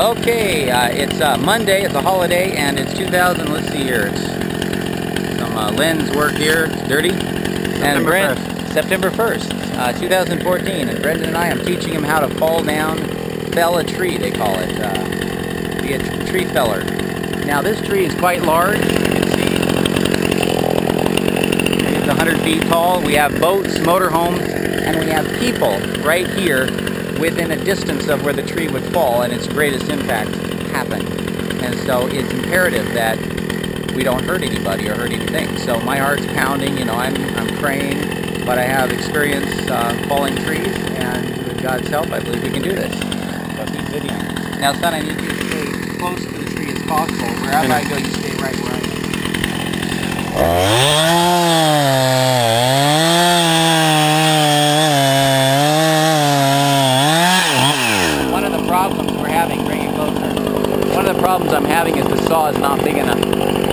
Okay, it's Monday, it's a holiday, and it's 2000, let's see here, it's some lens work here, it's dirty. And September 1st, 2014, and Brendan and I am teaching him how to fell a tree, they call it, be a tree feller. Now this tree is quite large, you can see, it's 100 feet tall. We have boats, motorhomes, and we have people right here within a distance of where the tree would fall and its greatest impact happen. And so it's imperative that we don't hurt anybody or hurt anything. So my heart's pounding, you know, I'm praying, but I have experience falling trees, and with God's help, I believe we can do this. So keep videoing. Now, son, I need you to stay close to the tree as possible. Wherever I go, you stay right where I One of the problems we're having, bring it closer. One of the problems I'm having is the saw is not big enough.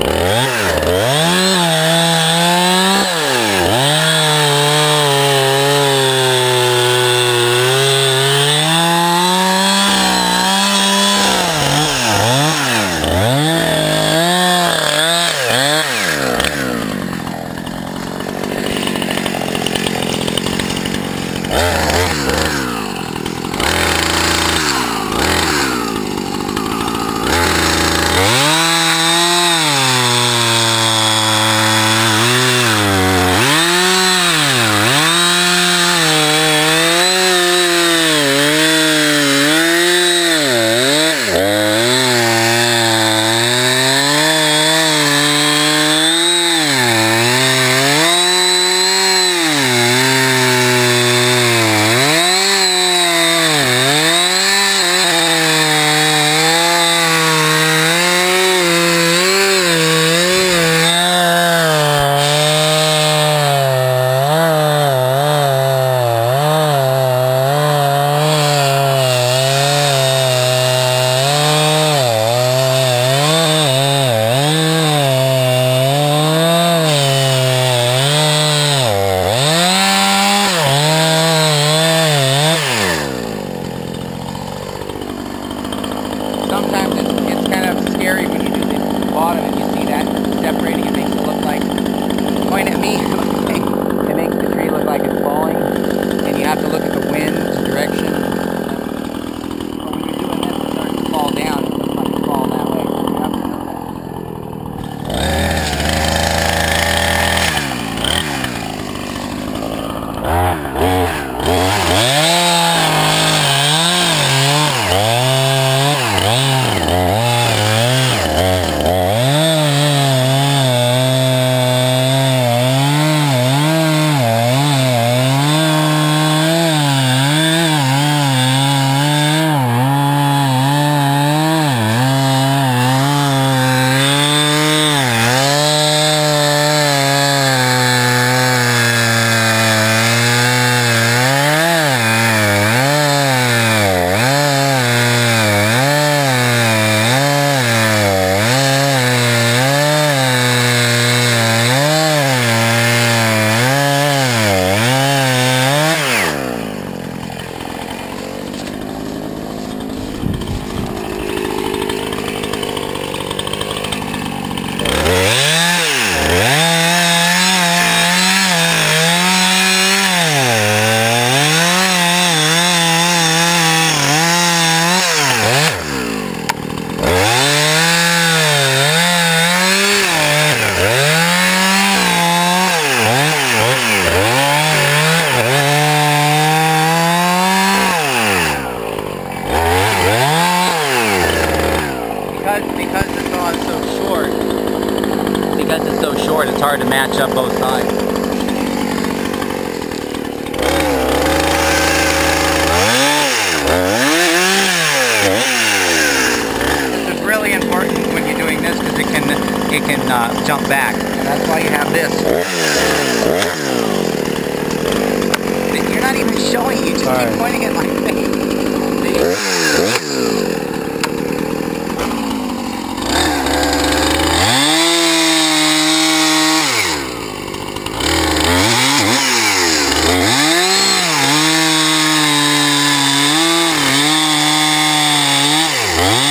Sometimes it's kind of scary when you do the bottom and you see that separating. It makes it look like, point at me, it makes the tree look like it's falling, and you have to look at the wind's direction. But when you're doing this, it starts to fall down. It looks like it's falling that way. You have to know because it's so short, it's hard to match up both sides. This is really important when you're doing this because it can jump back. And that's why you have this. You're not even showing, you just keep pointing at my face. Huh?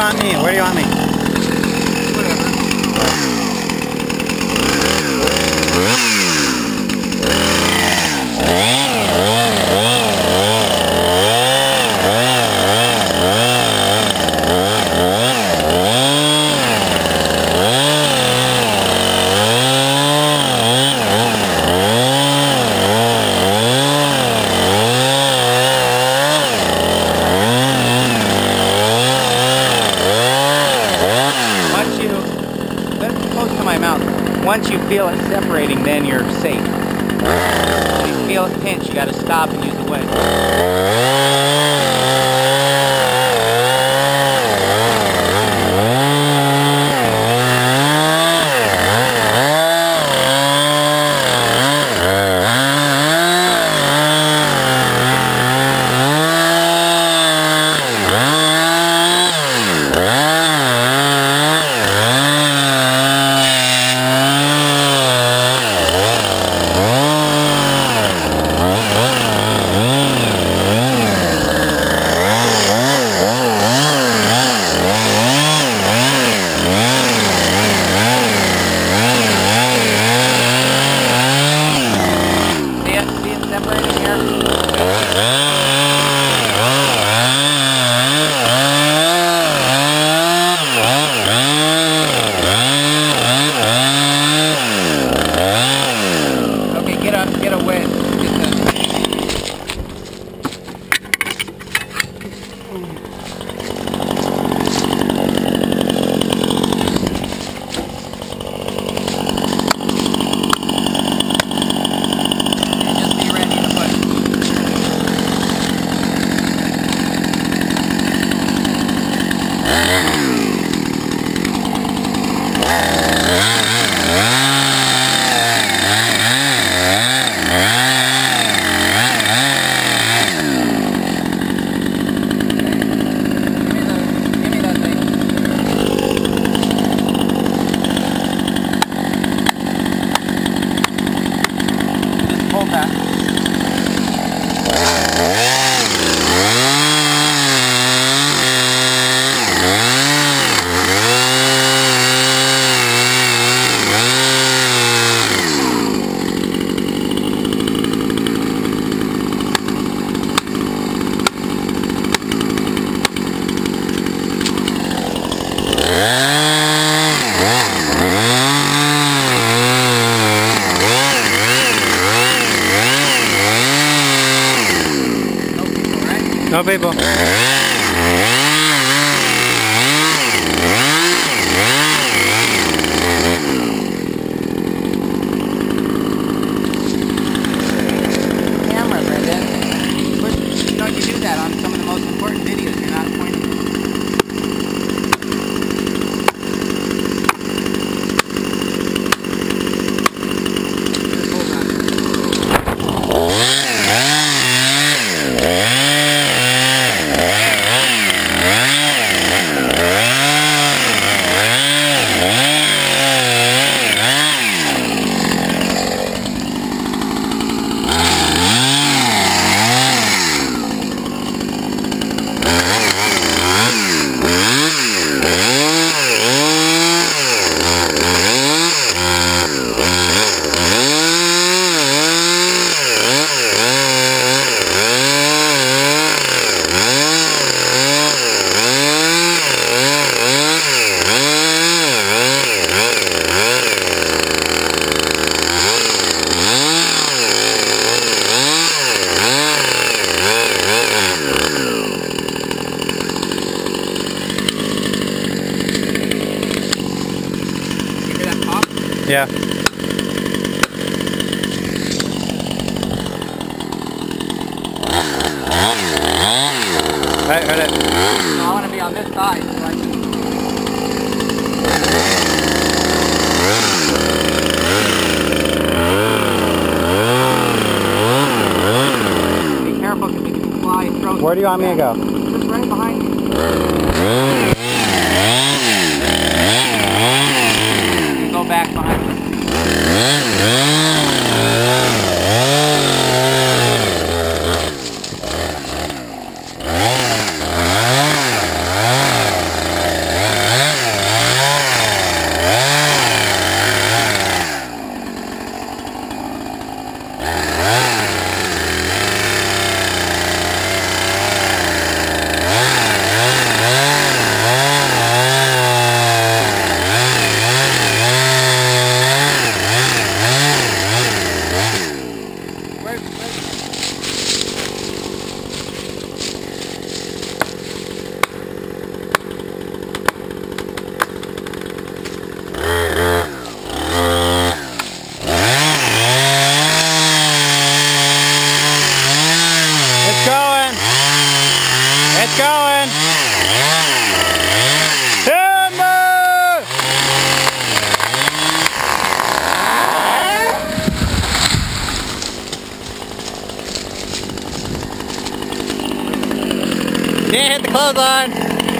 want me? Where do you want me? Once you feel it separating, then you're safe. When you feel it pinch, you got to stop and use the wedge. Get a wedge. No people. Camera, Brendan. You know you do that on some of the most important videos. You're not pointing. Yeah. Right, heard it. So I want to be on this side so I can... Be careful because you can fly and throw. Where do you want me to go? Just right behind you. You go back behind you. going. Timber! Didn't hit the clothesline.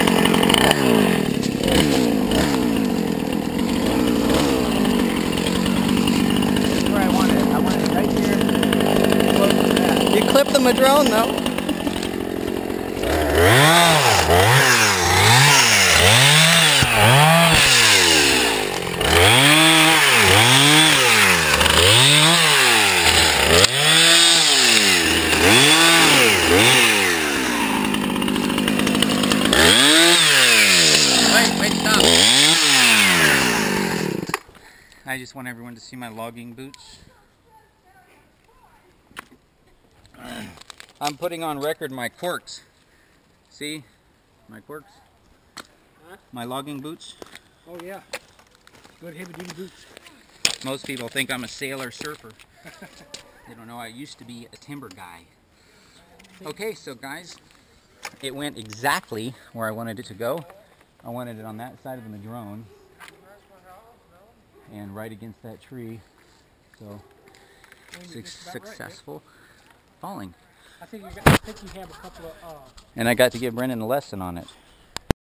That's where I want it. I want it right here. You clipped the madrone though. Wait, stop. I just want everyone to see my logging boots. I'm putting on record my corks. See? My corks? Huh? My logging boots. Oh yeah. Good heavy-duty boots. Most people think I'm a sailor surfer. They don't know I used to be a timber guy. Okay, so guys, it went exactly where I wanted it to go. I wanted it on that side of the madrone and right against that tree. So successful falling. I think you have a couple of and I got to give Brendan a lesson on it.